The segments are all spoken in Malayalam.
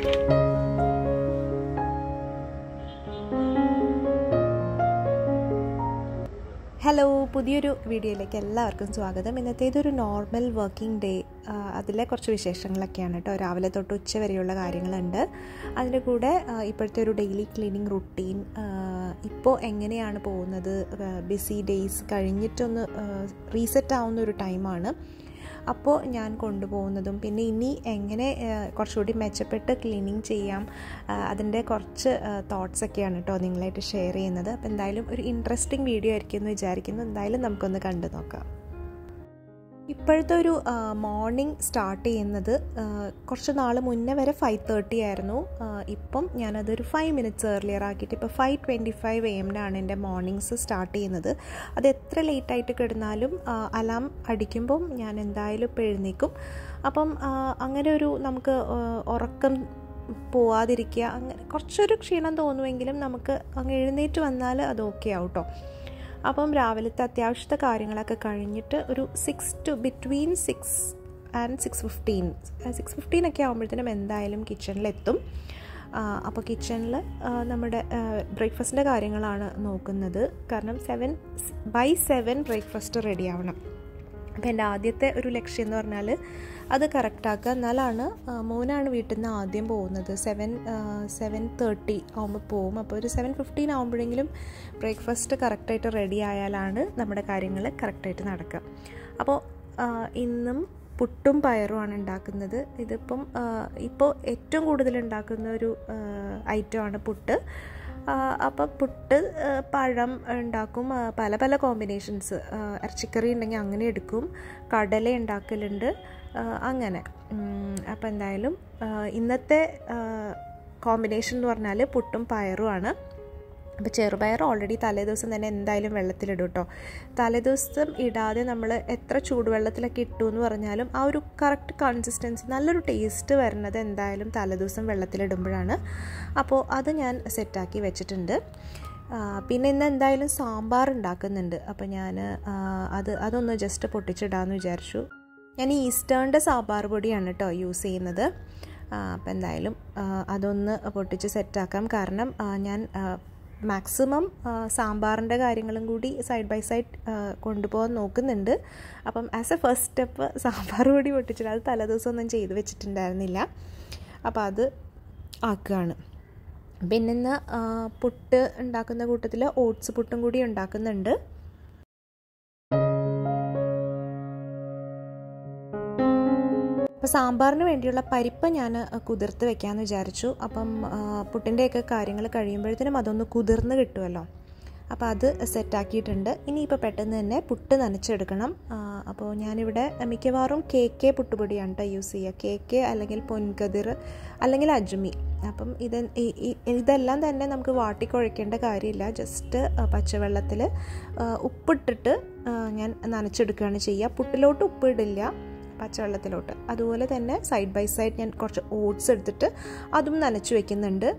ഹലോ, പുതിയൊരു വീഡിയോയിലേക്ക് എല്ലാവർക്കും സ്വാഗതം. ഇന്നത്തേതൊരു നോർമൽ വർക്കിംഗ് ഡേ. അതിലെ കുറച്ച് വിശേഷങ്ങളൊക്കെയാണ് കേട്ടോ. രാവിലെ തൊട്ട് ഉച്ച വരെയുള്ള കാര്യങ്ങളുണ്ട്. അതിൻ്റെ കൂടെ ഇപ്പോഴത്തെ ഒരു ഡെയിലി ക്ലീനിങ് റുട്ടീൻ, ഇപ്പോൾ എങ്ങനെയാണ് പോകുന്നത്, ബിസി ഡേയ്സ് കഴിഞ്ഞിട്ടൊന്ന് റീസെറ്റ് ആവുന്ന ഒരു ടൈമാണ്. അപ്പോൾ ഞാൻ കൊണ്ടുപോകുന്നതും പിന്നെ ഇനി എങ്ങനെ കുറച്ചുകൂടി മെച്ചപ്പെട്ട് ക്ലീനിങ് ചെയ്യാം, അതിൻ്റെ കുറച്ച് തോട്ട്സൊക്കെയാണ് കേട്ടോ നിങ്ങളായിട്ട് ഷെയർ ചെയ്യുന്നത്. അപ്പോൾ എന്തായാലും ഒരു ഇൻട്രസ്റ്റിംഗ് വീഡിയോ ആയിരിക്കും എന്ന് വിചാരിക്കുന്നു. എന്തായാലും നമുക്കൊന്ന് കണ്ടു നോക്കാം. ഇപ്പോഴത്തെ ഒരു മോർണിംഗ് സ്റ്റാർട്ട് ചെയ്യുന്നത് കുറച്ച് നാൾ മുന്നേ വരെ 5:30 ആയിരുന്നു. ഇപ്പം ഞാനതൊരു 5 minutes ഏർലിയർ ആക്കിയിട്ട് ഇപ്പോൾ 5:25 AM എൻ്റെ മോർണിംഗ്സ് സ്റ്റാർട്ട് ചെയ്യുന്നത്. അത് എത്ര ലേറ്റായിട്ട് കിടന്നാലും അലാം അടിക്കുമ്പം ഞാൻ എന്തായാലും ഇപ്പോൾ എഴുന്നേക്കും. അപ്പം അങ്ങനെ ഒരു നമുക്ക് ഉറക്കം പോവാതിരിക്കുക, അങ്ങനെ കുറച്ചൊരു ക്ഷീണം തോന്നുമെങ്കിലും നമുക്ക് അങ്ങ് എഴുന്നേറ്റ് വന്നാൽ അത് ഓക്കെ ആവും കേട്ടോ. അപ്പം രാവിലത്തെ അത്യാവശ്യത്തെ കാര്യങ്ങളൊക്കെ കഴിഞ്ഞിട്ട് ഒരു ബിറ്റ്വീൻ 6 and 6:15 ഒക്കെ ആകുമ്പോഴത്തേനും എന്തായാലും കിച്ചണിലെത്തും. അപ്പോൾ കിച്ചണിൽ നമ്മുടെ ബ്രേക്ക്ഫാസ്റ്റിൻ്റെ കാര്യങ്ങളാണ് നോക്കുന്നത്. കാരണം 7 ബ്രേക്ക്ഫാസ്റ്റ് റെഡി ആവണം. അപ്പോൾ എൻ്റെ ആദ്യത്തെ ഒരു ലക്ഷ്യം എന്ന് പറഞ്ഞാൽ അത് കറക്റ്റാക്കുക. എന്നാലാണ് മോനാണ് വീട്ടിൽ നിന്ന് ആദ്യം പോകുന്നത്. 7:30 ആകുമ്പോൾ പോവും. അപ്പോൾ ഒരു 7:15 ആകുമ്പോഴെങ്കിലും ബ്രേക്ക്ഫാസ്റ്റ് കറക്റ്റായിട്ട് റെഡി ആയാലാണ് നമ്മുടെ കാര്യങ്ങൾ കറക്റ്റായിട്ട് നടക്കുക. അപ്പോൾ ഇന്നും പുട്ടും പയറുമാണ് ഉണ്ടാക്കുന്നത്. ഇപ്പോൾ ഏറ്റവും കൂടുതൽ ഉണ്ടാക്കുന്ന ഒരു ഐറ്റമാണ് പുട്ട്. അപ്പം പുട്ട്, പഴം ഉണ്ടാക്കും, പല കോമ്പിനേഷൻസ്. ഇറച്ചിക്കറി ഉണ്ടെങ്കിൽ അങ്ങനെ എടുക്കും, കടല ഉണ്ടാക്കലുണ്ട്, അങ്ങനെ. അപ്പോൾ എന്തായാലും ഇന്നത്തെ കോമ്പിനേഷൻ എന്ന് പറഞ്ഞാൽ പുട്ടും പയറുമാണ്. അപ്പോൾ ചെറുപയർ ഓൾറെഡി തലേദിവസം തന്നെ എന്തായാലും വെള്ളത്തിലിടും കേട്ടോ. തലേദിവസം ഇടാതെ നമ്മൾ എത്ര ചൂടുവെള്ളത്തിലൊക്കെ ഇട്ടു എന്ന് പറഞ്ഞാലും ആ ഒരു കറക്റ്റ് കൺസിസ്റ്റൻസി, നല്ലൊരു ടേസ്റ്റ് വരുന്നത് എന്തായാലും തലേദിവസം വെള്ളത്തിലിടുമ്പോഴാണ്. അപ്പോൾ അത് ഞാൻ സെറ്റാക്കി വെച്ചിട്ടുണ്ട്. പിന്നെ ഇന്ന് എന്തായാലും സാമ്പാർ ഉണ്ടാക്കുന്നുണ്ട്. അപ്പോൾ ഞാൻ അതൊന്ന് ജസ്റ്റ് പൊട്ടിച്ചിടാമെന്ന് വിചാരിച്ചു. ഞാൻ ഈസ്റ്റേണിൻ്റെ സാമ്പാർ പൊടിയാണ് കേട്ടോ യൂസ് ചെയ്യുന്നത്. അപ്പോൾ എന്തായാലും അതൊന്ന് പൊട്ടിച്ച് സെറ്റാക്കാം. കാരണം ഞാൻ മാക്സിമം സാമ്പാറിൻ്റെ കാര്യങ്ങളും കൂടി സൈഡ് ബൈ സൈഡ് കൊണ്ടുപോകാൻ നോക്കുന്നുണ്ട്. അപ്പം as a first step sambar പൊടി പൊട്ടിച്ചിട്ട് അത് തലേദിവസം ഒന്നും ചെയ്ത് വെച്ചിട്ടുണ്ടായിരുന്നില്ല. അപ്പോൾ അത് ആക്കുകയാണ്. പിന്നെ ഇന്ന് പുട്ട് ഉണ്ടാക്കുന്ന കൂട്ടത്തിൽ ഓട്സ് പുട്ടും കൂടി ഉണ്ടാക്കുന്നുണ്ട്. അപ്പോൾ സാമ്പാറിന് വേണ്ടിയുള്ള പരിപ്പ് ഞാൻ കുതിർത്ത് വെക്കാമെന്ന് വിചാരിച്ചു. അപ്പം പുട്ടിൻ്റെയൊക്കെ കാര്യങ്ങൾ കഴിയുമ്പോഴത്തേനും അതൊന്ന് കുതിർന്ന് കിട്ടുമല്ലോ. അപ്പോൾ അത് സെറ്റാക്കിയിട്ടുണ്ട്. ഇനിയിപ്പോൾ പെട്ടെന്ന് തന്നെ പുട്ട് നനച്ചെടുക്കണം. അപ്പോൾ ഞാനിവിടെ മിക്കവാറും KK പുട്ടുപൊടിയാണ് കേട്ടോ യൂസ് ചെയ്യുക. KK അല്ലെങ്കിൽ പൊൻകതിർ അല്ലെങ്കിൽ അജ്മി. അപ്പം ഇതെല്ലാം തന്നെ നമുക്ക് വാട്ടിക്കുഴയ്ക്കേണ്ട കാര്യമില്ല. ജസ്റ്റ് പച്ചവെള്ളത്തിൽ ഉപ്പിട്ടിട്ട് ഞാൻ നനച്ചെടുക്കുകയാണ് ചെയ്യുക. പുട്ടിലോട്ട് ഉപ്പിടില്ല, പച്ചവെള്ളത്തിലോട്ട്. അതുപോലെ തന്നെ സൈഡ് ബൈ സൈഡ് ഞാൻ കുറച്ച് ഓട്സ് എടുത്തിട്ട് അതും നനച്ചു വെക്കുന്നുണ്ട്.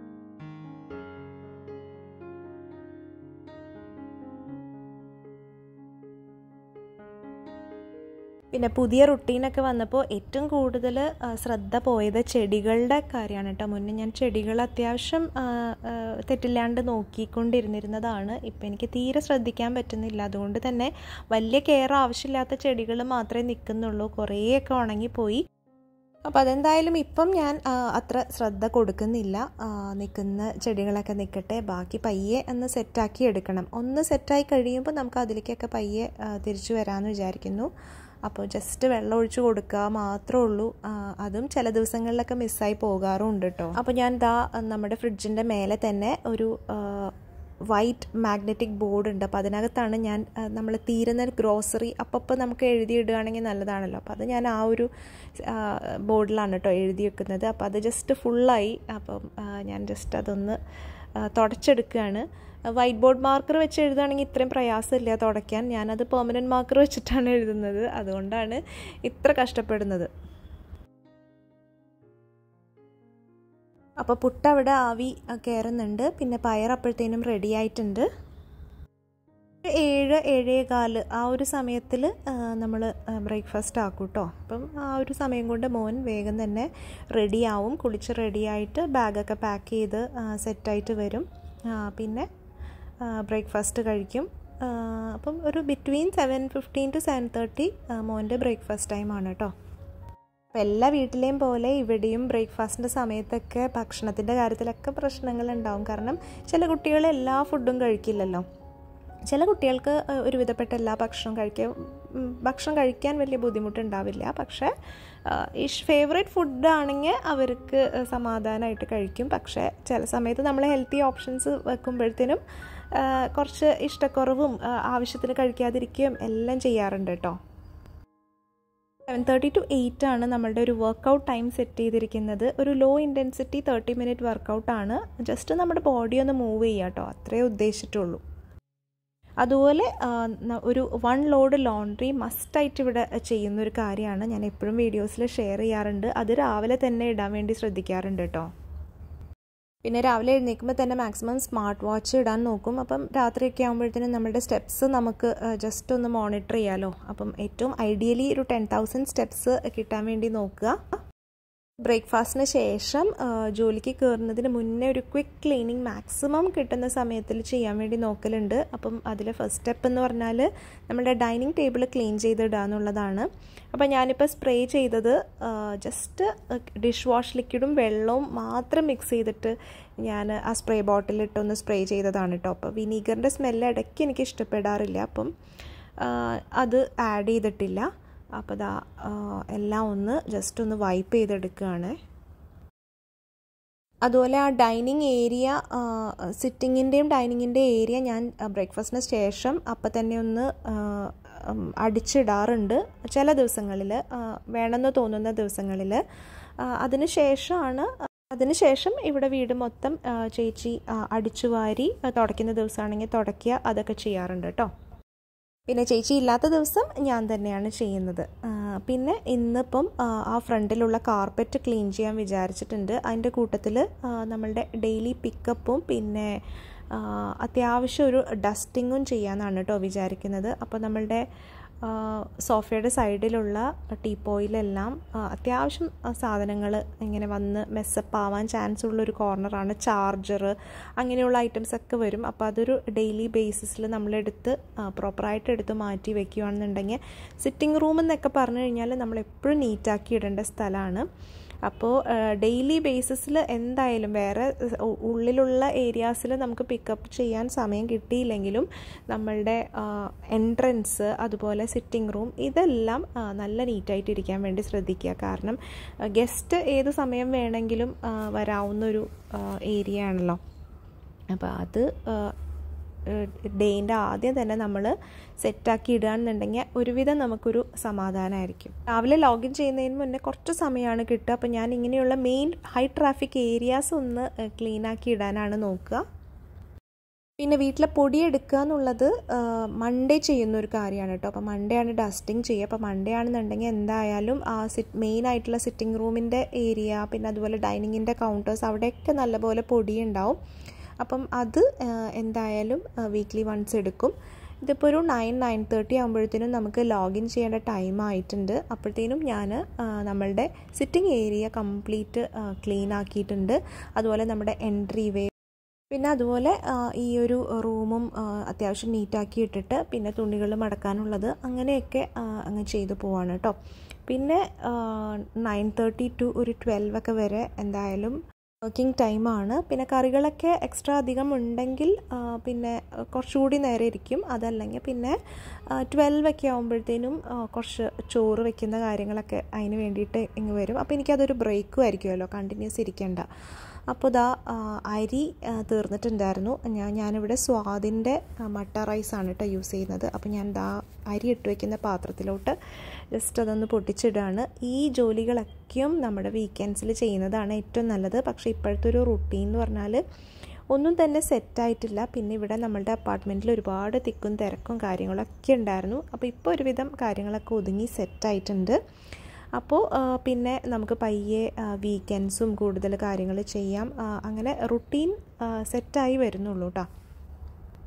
പിന്നെ പുതിയ റുട്ടീനൊക്കെ വന്നപ്പോൾ ഏറ്റവും കൂടുതൽ ശ്രദ്ധ പോയത് ചെടികളുടെ കാര്യമാണ് കേട്ടോ. മുന്നേ ഞാൻ ചെടികൾ അത്യാവശ്യം തെറ്റില്ലാണ്ട് നോക്കിക്കൊണ്ടിരുന്നതാണ്. ഇപ്പം എനിക്ക് തീരെ ശ്രദ്ധിക്കാൻ പറ്റുന്നില്ല. അതുകൊണ്ട് തന്നെ വലിയ കെയർ ആവശ്യമില്ലാത്ത ചെടികൾ മാത്രമേ നിൽക്കുന്നുള്ളൂ. കുറേയൊക്കെ ഉണങ്ങിപ്പോയി. അപ്പോൾ അതെന്തായാലും ഇപ്പം ഞാൻ അത്ര ശ്രദ്ധ കൊടുക്കുന്നില്ല. നിൽക്കുന്ന ചെടികളൊക്കെ നിൽക്കട്ടെ, ബാക്കി പയ്യെ ഒന്ന് സെറ്റാക്കി എടുക്കണം. ഒന്ന് സെറ്റായി കഴിയുമ്പോൾ നമുക്ക് അതിലേക്കൊക്കെ പയ്യെ തിരിച്ചു വരാമെന്ന് വിചാരിക്കുന്നു. അപ്പോൾ ജസ്റ്റ് വെള്ളം ഒഴിച്ച് കൊടുക്കുക മാത്രമേ ഉള്ളൂ. അതും ചില ദിവസങ്ങളിലൊക്കെ മിസ്സായി പോകാറുണ്ട് കേട്ടോ. അപ്പോൾ ഞാൻ നമ്മുടെ ഫ്രിഡ്ജിൻ്റെ മേലെ തന്നെ ഒരു വൈറ്റ് മാഗ്നറ്റിക് ബോർഡ് ഉണ്ട്. അപ്പോൾ അതിനകത്താണ് ഞാൻ നമ്മൾ തീരുന്ന ഗ്രോസറി അപ്പോൾ നമുക്ക് എഴുതിയിടുകയാണെങ്കിൽ നല്ലതാണല്ലോ. അപ്പോൾ അത് ഞാൻ ആ ഒരു ബോർഡിലാണ് കേട്ടോ എഴുതി വെക്കുന്നത്. അപ്പോൾ അത് ജസ്റ്റ് ഫുള്ളായി. അപ്പം ഞാൻ ജസ്റ്റ് അതൊന്ന് തുടച്ചെടുക്കുകയാണ്. വൈറ്റ് ബോർഡ് മാർക്കർ വെച്ച് എഴുതുകയാണെങ്കിൽ ഇത്രയും പ്രയാസമില്ല തുടയ്ക്കാൻ. ഞാനത് പെർമനൻറ്റ് മാർക്കർ വെച്ചിട്ടാണ് എഴുതുന്നത്. അതുകൊണ്ടാണ് ഇത്ര കഷ്ടപ്പെടുന്നത്. അപ്പോൾ പുട്ട് അവിടെ ആവി കയറുന്നുണ്ട്. പിന്നെ പയർ അപ്പോഴത്തേനും റെഡി ആയിട്ടുണ്ട്. 7 7-7:15 ആ ഒരു സമയത്തിൽ നമ്മൾ ബ്രേക്ക്ഫാസ്റ്റ് ആക്കും കേട്ടോ. അപ്പം ആ ഒരു സമയം കൊണ്ട് മോൻ വേഗം തന്നെ റെഡിയാവും. കുളിച്ച് റെഡിയായിട്ട് ബാഗൊക്കെ പാക്ക് ചെയ്ത് സെറ്റായിട്ട് വരും. പിന്നെ ബ്രേക്ക്ഫാസ്റ്റ് കഴിക്കും. അപ്പം ഒരു ബിറ്റ്വീൻ 7:15 to 7:30 മോൻ്റെ ബ്രേക്ക്ഫാസ്റ്റ് ടൈമാണ് കേട്ടോ. അപ്പോൾ എല്ലാ വീട്ടിലെയും പോലെ ഇവിടെയും ബ്രേക്ക്ഫാസ്റ്റിൻ്റെ സമയത്തൊക്കെ ഭക്ഷണത്തിൻ്റെ കാര്യത്തിലൊക്കെ പ്രശ്നങ്ങളുണ്ടാവും. കാരണം ചില കുട്ടികൾ എല്ലാ ഫുഡും കഴിക്കില്ലല്ലോ. ചില കുട്ടികൾക്ക് ഒരുവിധപ്പെട്ട എല്ലാ ഭക്ഷണം കഴിക്കാൻ വലിയ ബുദ്ധിമുട്ടുണ്ടാവില്ല. പക്ഷേ ഫേവറേറ്റ് ഫുഡാണെങ്കിൽ അവർക്ക് സമാധാനമായിട്ട് കഴിക്കും. പക്ഷേ ചില സമയത്ത് നമ്മൾ ഹെൽത്തി ഓപ്ഷൻസ് വെക്കുമ്പോഴത്തേനും കുറച്ച് ഇഷ്ടക്കുറവും ആവശ്യത്തിന് കഴിക്കാതിരിക്കുകയും എല്ലാം ചെയ്യാറുണ്ട് കേട്ടോ. 7:30 to 8 ആണ് നമ്മളുടെ ഒരു വർക്കൗട്ട് ടൈം സെറ്റ് ചെയ്തിരിക്കുന്നത്. ഒരു ലോ ഇൻറ്റൻസിറ്റി 30 minute വർക്കൗട്ടാണ്. ജസ്റ്റ് നമ്മുടെ ബോഡി ഒന്ന് മൂവ് ചെയ്യുക കേട്ടോ, അത്രേ ഉദ്ദേശിച്ചിട്ടുള്ളൂ. അതുപോലെ ഒരു 1 load ലോണ്ട്രി മസ്റ്റായിട്ട് ഇവിടെ ചെയ്യുന്നൊരു കാര്യമാണ്. ഞാൻ എപ്പോഴും വീഡിയോസിൽ ഷെയർ ചെയ്യാറുണ്ട്. അത് രാവിലെ തന്നെ ഇടാൻ വേണ്ടി ശ്രദ്ധിക്കാറുണ്ട് കേട്ടോ. പിന്നെ രാവിലെ എഴുന്നേൽക്കുമ്പോൾ തന്നെ മാക്സിമം സ്മാർട്ട് വാച്ച് ഇടാൻ നോക്കും. അപ്പം രാത്രിയൊക്കെ ആകുമ്പോഴത്തേനും നമ്മുടെ സ്റ്റെപ്സ് നമുക്ക് ജസ്റ്റ് ഒന്ന് മോണിറ്റർ ചെയ്യാമല്ലോ. അപ്പം ഏറ്റവും ഐഡിയലി ഒരു 10,000 സ്റ്റെപ്സ് കിട്ടാൻ വേണ്ടി നോക്കുക. ബ്രേക്ക്ഫാസ്റ്റിന് ശേഷം ജോലിക്ക് കയറുന്നതിന് മുന്നേ ഒരു ക്വിക്ക് ക്ലീനിങ് മാക്സിമം കിട്ടുന്ന സമയത്തിൽ ചെയ്യാൻ വേണ്ടി നോക്കലുണ്ട്. അപ്പം അതിൽ ഫസ്റ്റ് സ്റ്റെപ്പ് എന്ന് പറഞ്ഞാൽ നമ്മുടെ ഡൈനിങ് ടേബിൾ ക്ലീൻ ചെയ്തിടുക എന്നുള്ളതാണ്. അപ്പം ഞാനിപ്പോൾ സ്പ്രേ ചെയ്തത് ജസ്റ്റ് ഡിഷ് വാഷ് ലിക്വിഡും വെള്ളവും മാത്രം മിക്സ് ചെയ്തിട്ട് ഞാൻ ആ സ്പ്രേ ബോട്ടിലിട്ടൊന്ന് സ്പ്രേ ചെയ്തതാണ് കേട്ടോ. അപ്പോൾ വിനീഗറിൻ്റെ സ്മെല്ല് ഇടയ്ക്ക് എനിക്ക് ഇഷ്ടപ്പെടാറില്ല. അപ്പം അത് ആഡ് ചെയ്തിട്ടില്ല. അപ്പോൾ ദാ എല്ലാം ഒന്ന് ജസ്റ്റ് ഒന്ന് വൈപ്പ് ചെയ്തെടുക്കുകയാണ്. അതുപോലെ ആ ഡൈനിങ് ഏരിയ, സിറ്റിങ്ങിൻ്റെയും ഡൈനിങ്ങിൻ്റെ ഏരിയ ഞാൻ ബ്രേക്ക്ഫാസ്റ്റിന് ശേഷം അപ്പം തന്നെ ഒന്ന് അടിച്ചിടാറുണ്ട് ചില ദിവസങ്ങളിൽ, വേണമെന്ന് തോന്നുന്ന ദിവസങ്ങളിൽ. അതിനുശേഷം ഇവിടെ വീട് മൊത്തം ചേച്ചി അടിച്ചു വാരി തുടയ്ക്കുന്ന ദിവസമാണെങ്കിൽ തുടയ്ക്കുക, അതൊക്കെ ചെയ്യാറുണ്ട് കേട്ടോ. പിന്നെ ചേച്ചി ഇല്ലാത്ത ദിവസം ഞാൻ തന്നെയാണ് ചെയ്യുന്നത്. പിന്നെ ഇന്നിപ്പം ആ ഫ്രണ്ടിലുള്ള കാർപ്പറ്റ് ക്ലീൻ ചെയ്യാൻ വിചാരിച്ചിട്ടുണ്ട്. അതിൻ്റെ കൂട്ടത്തിൽ നമ്മളുടെ ഡെയിലി പിക്കപ്പും പിന്നെ അത്യാവശ്യം ഒരു ഡസ്റ്റിങ്ങും ചെയ്യാമെന്നാണ് കേട്ടോ വിചാരിക്കുന്നത്. അപ്പോൾ നമ്മളുടെ സോഫയുടെ സൈഡിലുള്ള ടീപ്പോയിലെല്ലാം അത്യാവശ്യം സാധനങ്ങൾ ഇങ്ങനെ വന്ന് മെസ്സപ്പ് ആവാൻ ചാൻസ് ഉള്ളൊരു കോർണറാണ്. ചാർജർ അങ്ങനെയുള്ള ഐറ്റംസ് ഒക്കെ വരും. അപ്പോൾ അതൊരു ഡെയിലി ബേസിസിൽ നമ്മളെടുത്ത് പ്രോപ്പറായിട്ട് എടുത്ത് മാറ്റി വയ്ക്കുകയാണെന്നുണ്ടെങ്കിൽ സിറ്റിംഗ് റൂം എന്നൊക്കെ പറഞ്ഞു കഴിഞ്ഞാൽ നമ്മളെപ്പോഴും നീറ്റാക്കി ഇടേണ്ട സ്ഥലമാണ്. അപ്പോൾ ഡെയിലി ബേസിസിൽ എന്തായാലും വേറെ ഉള്ളിലുള്ള ഏരിയാസിൽ നമുക്ക് പിക്കപ്പ് ചെയ്യാൻ സമയം കിട്ടിയില്ലെങ്കിലും നമ്മളുടെ എൻട്രൻസ് അതുപോലെ സിറ്റിംഗ് റൂം ഇതെല്ലാം നല്ല നീറ്റായിട്ടിരിക്കാൻ വേണ്ടി ശ്രദ്ധിക്കുക. കാരണം ഗസ്റ്റ് ഏത് സമയം വേണമെങ്കിലും വരാവുന്നൊരു ഏരിയ ആണല്ലോ. അപ്പോൾ അത് ഡേയിൻ്റെ ആദ്യം തന്നെ നമ്മൾ സെറ്റാക്കി ഇടുകയാണെന്നുണ്ടെങ്കിൽ ഒരുവിധം നമുക്കൊരു സമാധാനമായിരിക്കും. രാവിലെ ലോഗിൻ ചെയ്യുന്നതിന് മുന്നേ കുറച്ച് സമയമാണ് കിട്ടുക. അപ്പോൾ ഞാൻ ഇങ്ങനെയുള്ള മെയിൻ ഹൈ ട്രാഫിക് ഏരിയാസ് ഒന്ന് ക്ലീനാക്കി ഇടാനാണ് നോക്കുക. പിന്നെ വീട്ടിലെ പൊടിയെടുക്കുക എന്നുള്ളത് മൺഡേ ചെയ്യുന്നൊരു കാര്യമാണ് കേട്ടോ. അപ്പോൾ മൺഡേ ആണ് ഡസ്റ്റിങ് ചെയ്യുക. അപ്പോൾ മൺഡേ ആണെന്നുണ്ടെങ്കിൽ എന്തായാലും ആ മെയിൻ ആയിട്ടുള്ള സിറ്റിംഗ് റൂമിൻ്റെ ഏരിയ പിന്നെ അതുപോലെ ഡൈനിങ്ങിൻ്റെ കൗണ്ടേഴ്സ് അവിടെയൊക്കെ നല്ലപോലെ പൊടിയുണ്ടാവും. അപ്പം അത് എന്തായാലും വീക്ക്ലി വൺസ് എടുക്കും. ഇതിപ്പോൾ ഒരു 9-9:30 ആകുമ്പോഴത്തേനും നമുക്ക് ലോഗിൻ ചെയ്യേണ്ട ടൈം ആയിട്ടുണ്ട്. അപ്പോഴത്തേനും ഞാൻ നമ്മളുടെ സിറ്റിംഗ് ഏരിയ കംപ്ലീറ്റ് ക്ലീൻ ആക്കിയിട്ടുണ്ട്. അതുപോലെ നമ്മുടെ എൻട്രി വേ പിന്നെ അതുപോലെ ഈ ഒരു റൂമും അത്യാവശ്യം നീറ്റാക്കി ഇട്ടിട്ട് പിന്നെ തുണികൾ മടക്കാനുള്ളത് അങ്ങനെയൊക്കെ അങ്ങ് ചെയ്തു പോവാണ് കേട്ടോ. പിന്നെ 9:30 to ഒരു 12 ഒക്കെ വരെ എന്തായാലും വർക്കിംഗ് ടൈമാണ്. പിന്നെ കറികളൊക്കെ എക്സ്ട്രാ അധികം ഉണ്ടെങ്കിൽ പിന്നെ കുറച്ചുകൂടി നേരം ഇരിക്കും. അതല്ലെങ്കിൽ പിന്നെ 12 ഒക്കെ ആകുമ്പോഴത്തേനും കുറച്ച് ചോറ് വെക്കുന്ന കാര്യങ്ങളൊക്കെ അതിന് വേണ്ടിയിട്ട് ഇങ്ങ് വരും. അപ്പോൾ എനിക്കതൊരു ബ്രേക്കും ആയിരിക്കുമല്ലോ, കണ്ടിന്യൂസ് ഇരിക്കേണ്ട. അപ്പോൾ ദാ അരി തീർന്നിട്ടുണ്ടായിരുന്നു. ഞാനിവിടെ സ്വാദിൻ്റെ മട്ട റൈസാണ് കേട്ടോ യൂസ് ചെയ്യുന്നത്. അപ്പോൾ ഞാൻ ദാ അരി ഇട്ട് വയ്ക്കുന്ന പാത്രത്തിലോട്ട് ജസ്റ്റ് അതൊന്ന് പൊട്ടിച്ചിടുകയാണ്. ഈ ജോലികളൊക്കെയും നമ്മുടെ വീക്കെൻഡ്സിൽ ചെയ്യുന്നതാണ് ഏറ്റവും നല്ലത്. പക്ഷേ ഇപ്പോഴത്തെ ഒരു റുട്ടീൻ എന്ന് പറഞ്ഞാൽ ഒന്നും തന്നെ സെറ്റായിട്ടില്ല. പിന്നെ ഇവിടെ നമ്മളുടെ അപ്പാർട്ട്മെൻറ്റിൽ ഒരുപാട് തിക്കും തിരക്കും കാര്യങ്ങളൊക്കെ ഉണ്ടായിരുന്നു. അപ്പോൾ ഇപ്പോൾ ഒരുവിധം കാര്യങ്ങളൊക്കെ ഒതുങ്ങി സെറ്റായിട്ടുണ്ട്. അപ്പോൾ പിന്നെ നമുക്ക് പയ്യെ വീക്കെൻഡ്സും കൂടുതൽ കാര്യങ്ങൾ ചെയ്യാം. അങ്ങനെ റുട്ടീൻ സെറ്റായി വരുന്നുള്ളൂ കേട്ടോ.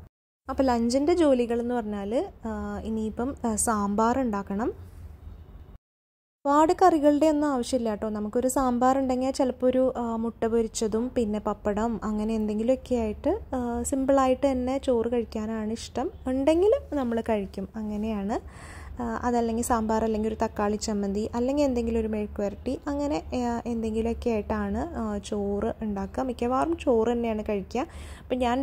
അപ്പോൾ ലഞ്ചിൻ്റെ ജോലികൾ എന്ന് പറഞ്ഞാൽ ഇനിയിപ്പം സാമ്പാർ ഉണ്ടാക്കണം. ഒരുപാട് കറികളുടെ ഒന്നും ആവശ്യമില്ല കേട്ടോ. നമുക്കൊരു സാമ്പാർ ഉണ്ടെങ്കിൽ ചിലപ്പോൾ ഒരു മുട്ട പൊരിച്ചതും പിന്നെ പപ്പടം അങ്ങനെ എന്തെങ്കിലുമൊക്കെ ആയിട്ട് സിമ്പിളായിട്ട് തന്നെ ചോറ് കഴിക്കാനാണ് ഇഷ്ടം. ഉണ്ടെങ്കിൽ നമ്മൾ കഴിക്കും, അങ്ങനെയാണ്. അതല്ലെങ്കിൽ സാമ്പാർ, അല്ലെങ്കിൽ ഒരു തക്കാളി ചമ്മന്തി, അല്ലെങ്കിൽ എന്തെങ്കിലും ഒരു മെഴുക്ക് വരട്ടി, അങ്ങനെ എന്തെങ്കിലുമൊക്കെ ആയിട്ടാണ് ചോറ് ഉണ്ടാക്കുക. മിക്കവാറും ചോറ് തന്നെയാണ് കഴിക്കുക. അപ്പം ഞാൻ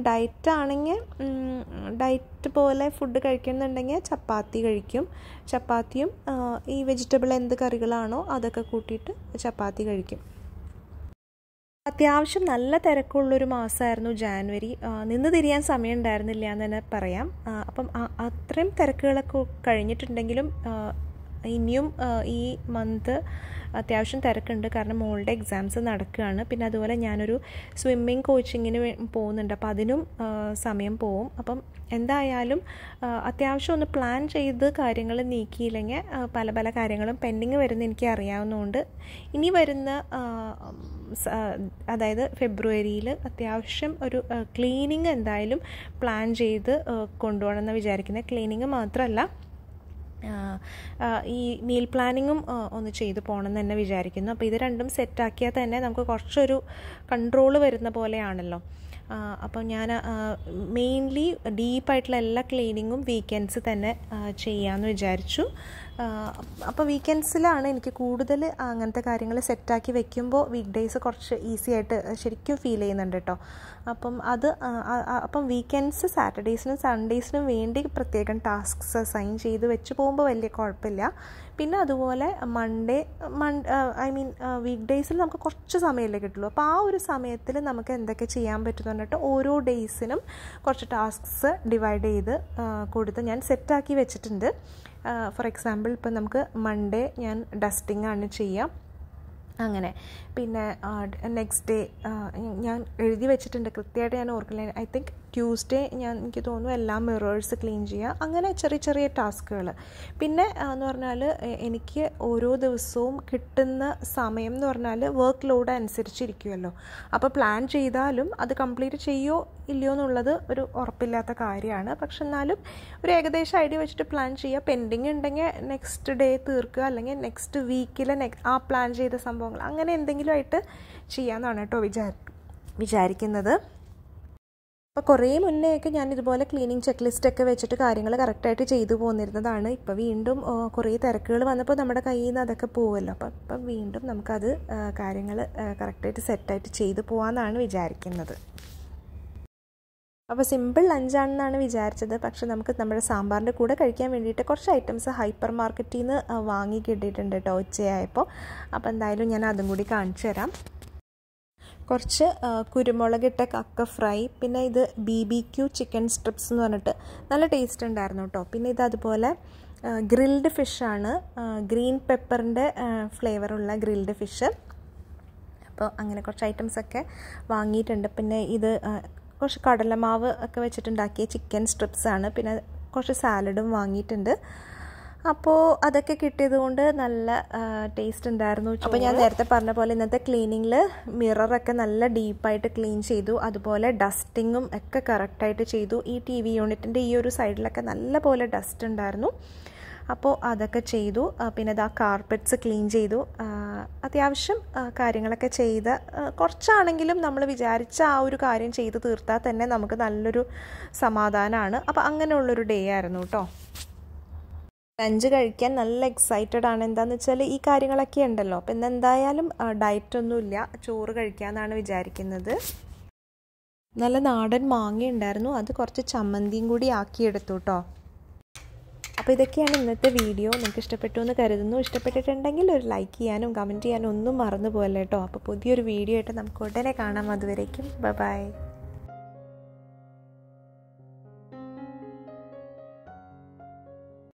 ഡയറ്റ് പോലെ ഫുഡ് കഴിക്കുന്നുണ്ടെങ്കിൽ ചപ്പാത്തി കഴിക്കും. ചപ്പാത്തിയും ഈ വെജിറ്റബിൾ എന്ത് കറികളാണോ അതൊക്കെ കൂട്ടിയിട്ട് ചപ്പാത്തി കഴിക്കും. അത്യാവശ്യം നല്ല തിരക്കുള്ളൊരു മാസമായിരുന്നു ജാനുവരി. നിന്ന് തിരിയാൻ സമയം ഉണ്ടായിരുന്നില്ല എന്ന് തന്നെ പറയാം. അപ്പം അത്രയും തിരക്കുകളൊക്കെ കഴിഞ്ഞിട്ടുണ്ടെങ്കിലും ഇനിയും ഈ മന്ത് അത്യാവശ്യം തിരക്കുണ്ട്. കാരണം മോളുടെ എക്സാംസ് നടക്കുകയാണ്. പിന്നെ അതുപോലെ ഞാനൊരു സ്വിമ്മിങ് കോച്ചിങ്ങിന് പോകുന്നുണ്ട്. അപ്പം അതിനും സമയം പോവും. അപ്പം എന്തായാലും അത്യാവശ്യം ഒന്ന് പ്ലാൻ ചെയ്ത് കാര്യങ്ങൾ നീക്കിയില്ലെങ്കിൽ പല പല കാര്യങ്ങളും പെൻഡിങ് വരുന്ന എനിക്ക് അറിയാവുന്നതുകൊണ്ട് ഇനി വരുന്ന അതായത് ഫെബ്രുവരിയിൽ അത്യാവശ്യം ഒരു ക്ലീനിങ് എന്തായാലും പ്ലാൻ ചെയ്ത് കൊണ്ടുപോകണമെന്ന് വിചാരിക്കുന്നത്. ക്ലീനിങ് മാത്രമല്ല, ഈ മീൽ പ്ലാനിങ്ങും ഒന്ന് ചെയ്തു പോകണമെന്ന് തന്നെ വിചാരിക്കുന്നു. അപ്പോൾ ഇത് രണ്ടും സെറ്റാക്കിയാൽ തന്നെ നമുക്ക് കുറച്ചൊരു കൺട്രോൾ വരുന്ന പോലെയാണല്ലോ. അപ്പോൾ ഞാൻ മെയിൻലി ഡീപ്പായിട്ടുള്ള എല്ലാ ക്ലീനിങ്ങും വീക്കെൻഡ്സ് തന്നെ ചെയ്യാമെന്ന് വിചാരിച്ചു. അപ്പോൾ വീക്കെൻഡ്സിലാണ് എനിക്ക് കൂടുതൽ അങ്ങനത്തെ കാര്യങ്ങൾ സെറ്റാക്കി വെക്കുമ്പോൾ വീക്ക് ഡേയ്സ് കുറച്ച് ഈസി ആയിട്ട് ശരിക്കും ഫീൽ ചെയ്യുന്നുണ്ട് കേട്ടോ. അപ്പം വീക്കെൻഡ്സ് സാറ്റർഡേയ്സിനും സൺഡേയ്സിനും വേണ്ടി പ്രത്യേകം ടാസ്ക്സ് അസൈൻ ചെയ്ത് വെച്ച് പോകുമ്പോൾ വലിയ കുഴപ്പമില്ല. പിന്നെ അതുപോലെ വീക്ക് ഡേയ്സിൽ നമുക്ക് കുറച്ച് സമയമല്ലേ കിട്ടുള്ളൂ. അപ്പോൾ ആ ഒരു സമയത്തിൽ നമുക്ക് എന്തൊക്കെ ചെയ്യാൻ പറ്റുമെന്ന് പറഞ്ഞിട്ട് ഓരോ ഡേയ്സിനും കുറച്ച് ടാസ്ക്സ് ഡിവൈഡ് ചെയ്ത് കൊടുത്ത് ഞാൻ സെറ്റാക്കി വെച്ചിട്ടുണ്ട്. ഫോർ എക്സാമ്പിൾ ഇപ്പം നമുക്ക് മൺഡേ ഞാൻ ഡസ്റ്റിംഗ് ആണ് ചെയ്യുക. അങ്ങനെ പിന്നെ നെക്സ്റ്റ് ഡേ ഞാൻ എഴുതി വെച്ചിട്ടുണ്ട്, കൃത്യമായിട്ട് ഞാൻ ഓർക്കില്ല. ഐ തിങ്ക് ട്യൂസ്ഡേ എനിക്ക് തോന്നുന്നു എല്ലാ മിറേഴ്സ് ക്ലീൻ ചെയ്യുക. അങ്ങനെ ചെറിയ ചെറിയ ടാസ്കുകൾ. പിന്നെ എന്ന് പറഞ്ഞാൽ എനിക്ക് ഓരോ ദിവസവും കിട്ടുന്ന സമയം എന്ന് പറഞ്ഞാൽ വർക്ക് ലോഡ് അനുസരിച്ചിരിക്കുമല്ലോ. അപ്പോൾ പ്ലാൻ ചെയ്താലും അത് കംപ്ലീറ്റ് ചെയ്യുമോ ഇല്ലയോ എന്നുള്ളത് ഒരു ഉറപ്പില്ലാത്ത കാര്യമാണ്. പക്ഷെ എന്നാലും ഒരു ഏകദേശം ഐഡിയ വെച്ചിട്ട് പ്ലാൻ ചെയ്യുക. പെൻഡിങ് ഉണ്ടെങ്കിൽ നെക്സ്റ്റ് ഡേ തീർക്കുക, അല്ലെങ്കിൽ നെക്സ്റ്റ് വീക്കിൽ ആ പ്ലാൻ ചെയ്ത സംഭവങ്ങൾ അങ്ങനെ എന്തെങ്കിലും ആയിട്ട് ചെയ്യാമെന്നാണ് കേട്ടോ വിചാരിക്കുന്നത്. അപ്പോൾ കുറേ മുന്നേയൊക്കെ ഞാൻ ഇതുപോലെ ക്ലീനിങ് ചെക്ക് ലിസ്റ്റൊക്കെ വെച്ചിട്ട് കാര്യങ്ങൾ കറക്റ്റായിട്ട് ചെയ്തു പോന്നിരുന്നതാണ്. ഇപ്പോൾ വീണ്ടും കുറേ തിരക്കുകൾ വന്നപ്പോൾ നമ്മുടെ കയ്യിൽ നിന്ന് അതൊക്കെ പോകുമല്ലോ. അപ്പം വീണ്ടും നമുക്കത് കാര്യങ്ങൾ കറക്റ്റായിട്ട് സെറ്റായിട്ട് ചെയ്തു പോകാമെന്നാണ് വിചാരിക്കുന്നത്. അപ്പോൾ സിമ്പിൾ ലഞ്ചാണെന്നാണ് വിചാരിച്ചത്. പക്ഷെ നമുക്ക് നമ്മുടെ സാമ്പാറിൻ്റെ കൂടെ കഴിക്കാൻ വേണ്ടിയിട്ട് കുറച്ച് ഐറ്റംസ് ഹൈപ്പർ മാർക്കറ്റിൽ നിന്ന് വാങ്ങി കിട്ടിയിട്ടുണ്ട് കേട്ടോ ഉച്ചയായപ്പോൾ. അപ്പോൾ എന്തായാലും ഞാൻ അതും കൂടി കാണിച്ചു തരാം. കുറച്ച് കുരുമുളകിട്ട കക്ക ഫ്രൈ, പിന്നെ ഇത് BBQ ചിക്കൻ സ്ട്രിപ്സ് എന്ന് പറഞ്ഞിട്ട് നല്ല ടേസ്റ്റ് ഉണ്ടായിരുന്നു കേട്ടോ. പിന്നെ ഇത് അതുപോലെ ഗ്രിൽഡ് ഫിഷാണ്, ഗ്രീൻ പെപ്പറിൻ്റെ ഫ്ലേവറുള്ള ഗ്രിൽഡ് ഫിഷ്. അപ്പോൾ അങ്ങനെ കുറച്ച് ഐറ്റംസൊക്കെ വാങ്ങിയിട്ടുണ്ട്. പിന്നെ ഇത് കുറച്ച് കടലമാവ് ഒക്കെ വെച്ചിട്ടുണ്ടാക്കിയ ചിക്കൻ സ്ട്രിപ്സാണ്. പിന്നെ കുറച്ച് സാലഡും വാങ്ങിയിട്ടുണ്ട്. അപ്പോൾ അതൊക്കെ കിട്ടിയത് കൊണ്ട് നല്ല ടേസ്റ്റ് ഉണ്ടായിരുന്നു. അപ്പോൾ ഞാൻ നേരത്തെ പറഞ്ഞ പോലെ ഇന്നത്തെ ക്ലീനിങ്ങിൽ മിററൊക്കെ നല്ല ഡീപ്പായിട്ട് ക്ലീൻ ചെയ്തു. അതുപോലെ ഡസ്റ്റിങ്ങും ഒക്കെ കറക്റ്റായിട്ട് ചെയ്തു. ഈ TV യൂണിറ്റിൻ്റെ ഈ ഒരു സൈഡിലൊക്കെ നല്ല പോലെ ഡസ്റ്റ് ഉണ്ടായിരുന്നു. അപ്പോൾ അതൊക്കെ ചെയ്തു. പിന്നെ ആ കാർപ്പറ്റ്സ് ക്ലീൻ ചെയ്തു. അത്യാവശ്യം കാര്യങ്ങളൊക്കെ ചെയ്ത് കുറച്ചാണെങ്കിലും നമ്മൾ വിചാരിച്ച ആ ഒരു കാര്യം ചെയ്ത് തീർത്താൽ തന്നെ നമുക്ക് നല്ലൊരു സമാധാനമാണ്. അപ്പോൾ അങ്ങനെയുള്ളൊരു ഡേ ആയിരുന്നു കേട്ടോ. ലഞ്ച് കഴിക്കാൻ നല്ല എക്സൈറ്റഡ് ആണ്. എന്താണെന്ന് വെച്ചാൽ ഈ കാര്യങ്ങളൊക്കെ ഉണ്ടല്ലോ. അപ്പം ഇന്നെന്തായാലും ഡയറ്റൊന്നുമില്ല, ചോറ് കഴിക്കാമെന്നാണ് വിചാരിക്കുന്നത്. നല്ല നാടൻ മാങ്ങ ഉണ്ടായിരുന്നു, അത് കുറച്ച് ചമ്മന്തിയും കൂടി ആക്കിയെടുത്തു കേട്ടോ. അപ്പോൾ ഇതൊക്കെയാണ് ഇന്നത്തെ വീഡിയോ. നിങ്ങൾക്ക് ഇഷ്ടപ്പെട്ടു എന്ന് കരുതുന്നു. ഇഷ്ടപ്പെട്ടിട്ടുണ്ടെങ്കിൽ ഒരു ലൈക്ക് ചെയ്യാനും കമൻറ്റ് ചെയ്യാനും ഒന്നും മറന്നു പോകല്ലേ കേട്ടോ. അപ്പോൾ പുതിയൊരു വീഡിയോ ആയിട്ട് നമുക്ക് ഉടനെ കാണാം. അതുവരേക്കും ബൈ.